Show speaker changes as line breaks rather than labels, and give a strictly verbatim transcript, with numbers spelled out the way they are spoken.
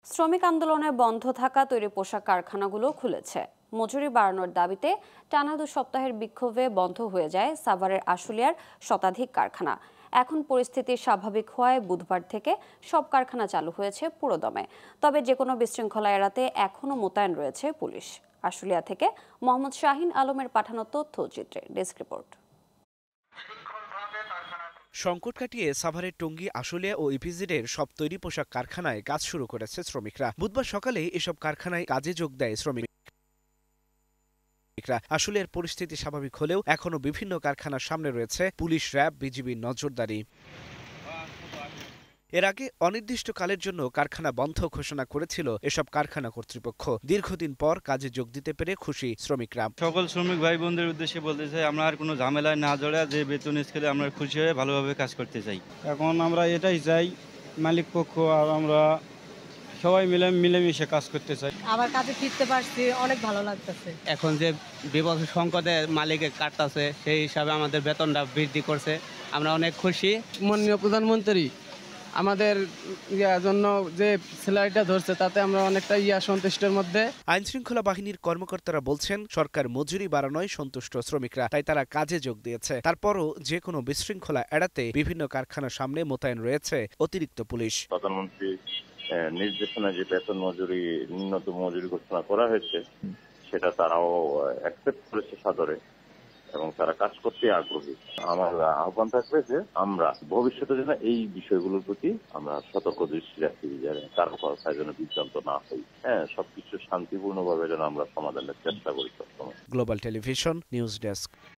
শ্রমিক আন্দোলনে বন্ধ থাকা তৈরি পোশাক কারখানাগুলো খুলেছে। মজুরি বাড়ানোর দাবিতে টানা দু সপ্তাহের বিক্ষোভে বন্ধ হয়ে যায় সাভারের আশুলিয়ার শতাধিক কারখানা। এখন পরিস্থিতি স্বাভাবিক হওয়ায় বুধবার থেকে সব কারখানা চালু হয়েছে পুরোদমে। তবে যে কোনো বিশৃঙ্খলা এড়াতে এখনও মোতায়েন রয়েছে পুলিশ। আশুলিয়া থেকে মোহাম্মদ শাহিন আলমের পাঠানো তথ্যচিত্রে ডেস্ক রিপোর্ট।
সংকট কাটিয়ে সাভারের টঙ্গী, আশুলিয়া ও ইপিজেডের সব তৈরি পোশাক কারখানায় কাজ শুরু করেছে শ্রমিকরা। বুধবার সকালে এসব কারখানায় কাজে যোগ দেয় শ্রমিকরা। আশুলিয়ার পরিস্থিতি স্বাভাবিক হলেও এখনো বিভিন্ন কারখানার সামনে রয়েছে পুলিশ, র্যাব, বিজিবির নজরদারি। এর আগে অনির্দিষ্টকালের জন্য কারখানা বন্ধ ঘোষণা করেছিল এসব কারখানা কর্তৃপক্ষ। দীর্ঘদিন পর কাজে যোগ দিতে পেরে খুশি শ্রমিকরা।
সকল শ্রমিক ভাই বোনদের উদ্দেশ্যে বলতে চাই, আমরা আর কোনো ঝামেলায় না জড়া, যে বেতন স্কেলে আমরা খুশি হয়ে ভালোভাবে কাজ করতে চাই।
এখন আমরা এটাই চাই, মালিক পক্ষ আর আমরা সবাই মিলে মিলেমিশে কাজ করতে চাই।
আবার কাজে ফিরতে পারছি, অনেক ভালো লাগতেছে।
এখন যে বিপদ সংকটে মালিকের কাটতেছে, সেই হিসাবে আমাদের বেতনটা বৃদ্ধি করছে, আমরা অনেক খুশি।
মাননীয় প্রধানমন্ত্রী আমাদের ইয়ার জন্য যে স্যালারিটা ধরছে, তাতে আমরা অনেকটা ইয়া সন্তুষ্টের মধ্যে।
আইন শৃঙ্খলা বাহিনীর কর্মকর্তারা বলছেন, সরকার মজুরি বাড়ানোয় সন্তুষ্ট শ্রমিকরা, তাই তারা কাজে যোগ দিয়েছে। তারপরও যে কোনো বিশৃঙ্খলা এড়াতে বিভিন্ন কারখানার সামনে মোতায়েন রয়েছে অতিরিক্ত পুলিশ।
প্রধানমন্ত্রী নির্দেশনা যে বেতন মজুরি ন্যূনতম মজুরি ঘোষণা করা হয়েছে, সেটা তারাও অ্যাকসেপ্ট করেছে সাদরে এবং তারা কাজ করতে আগ্রহী। আমার আহ্বান থাকবে যে আমরা ভবিষ্যতে যেন এই বিষয়গুলোর প্রতি আমরা সতর্ক দৃষ্টি রাখি, যেন কারো কথায় যেন বিভ্রান্ত না হই। হ্যাঁ, সবকিছু শান্তিপূর্ণভাবে যেন আমরা সমাধানের চেষ্টা করি।
Global television news desk.